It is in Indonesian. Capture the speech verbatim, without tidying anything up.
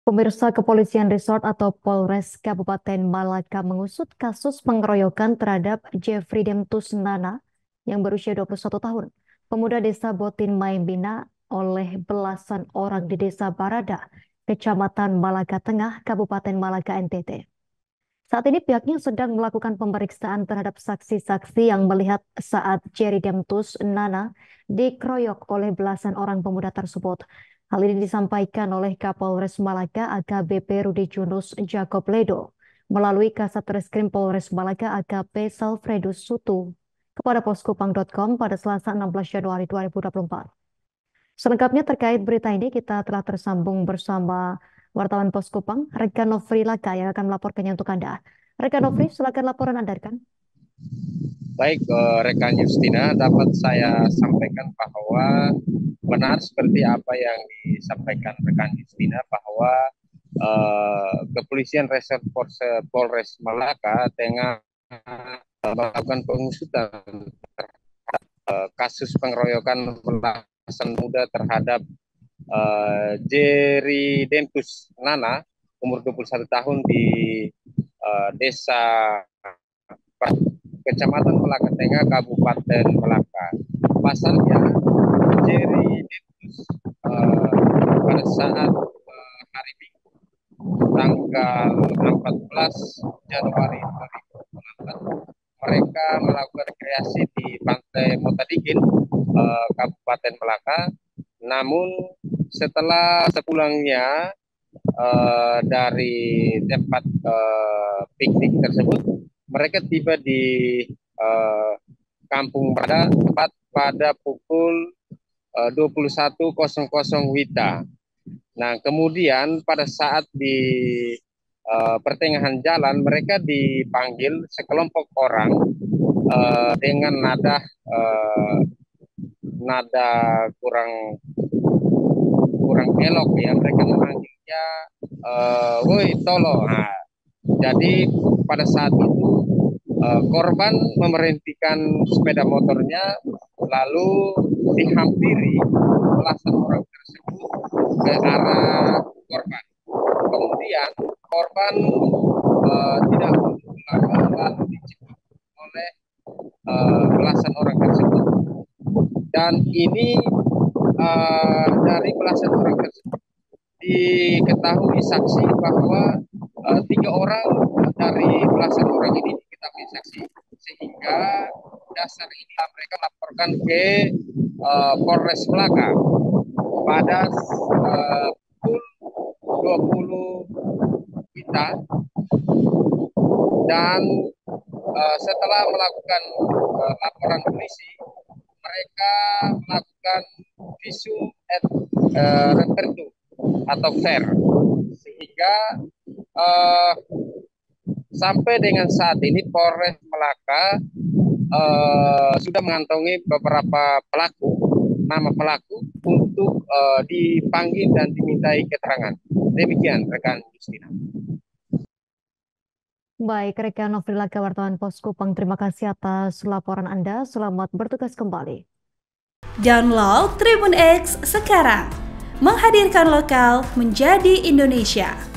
Pemirsa, Kepolisian Resort atau Polres Kabupaten Malaka mengusut kasus pengeroyokan terhadap Jeffrey Demtus Nana yang berusia dua puluh satu tahun, pemuda desa Botin Maimbina oleh belasan orang di desa Barada, Kecamatan Malaka Tengah, Kabupaten Malaka, N T T. Saat ini pihaknya sedang melakukan pemeriksaan terhadap saksi-saksi yang melihat saat Jerry Demtus Nana dikeroyok oleh belasan orang pemuda tersebut. Hal ini disampaikan oleh Kapolres Malaka A K B P Rudi Junus Jacob Ledo melalui Kasat Reskrim Polres Malaka A K P Salfredus Sutu kepada poskupang titik com pada Selasa enam belas Januari dua ribu dua puluh empat. Selengkapnya terkait berita ini kita telah tersambung bersama wartawan Poskupang, Rekan Nofri Laka yang akan melaporkannya untuk Anda. Rekan Nofri, silakan laporan Anda, rekan. Baik, eh, rekan Justina, dapat saya sampaikan bahwa benar seperti apa yang disampaikan rekan Justina bahwa eh, Kepolisian Resort Polres Malaka tengah melakukan pengusutan eh, kasus pengeroyokan belasan muda terhadap eh, Jerry Dentus Nana, umur dua puluh satu tahun di eh, desa Kecamatan Malaka Tengah, Kabupaten Malaka. Pasalnya, Jerry Dentus uh, pada saat uh, hari Minggu tanggal empat belas Januari dua ribu dua puluh empat, mereka melakukan rekreasi di Pantai Motadigin, uh, Kabupaten Malaka. Namun setelah sepulangnya uh, dari tempat uh, piknik tersebut, mereka tiba di uh, Kampung Barada tepat pada pukul uh, dua puluh satu Wita. Nah, kemudian pada saat di uh, pertengahan jalan mereka dipanggil sekelompok orang uh, dengan nada uh, nada kurang kurang elok ya. Mereka memanggilnya uh, woi tolo. Nah, jadi pada saat itu uh, korban memberhentikan sepeda motornya lalu dihampiri belasan orang tersebut ke arah korban. Kemudian korban uh, tidak lama lalu dijemput oleh uh, belasan orang tersebut. Dan ini uh, dari belasan orang tersebut diketahui saksi bahwa uh, tiga orang dari belasan orang ini diketahui saksi, sehingga dasar inilah mereka laporkan ke uh, Polres Malaka pada uh, pukul dua puluh Wita, dan uh, setelah melakukan uh, laporan polisi, mereka melakukan visum et uh, repertum atau fair, sehingga uh, sampai dengan saat ini Polres Malaka uh, sudah mengantongi beberapa pelaku, nama pelaku untuk uh, dipanggil dan dimintai keterangan. Demikian rekan Justina. Baik, rekan Nofri Laka, wartawan Poskupang, terima kasih atas laporan Anda. Selamat bertugas kembali. Download Tribun X sekarang, menghadirkan lokal menjadi Indonesia.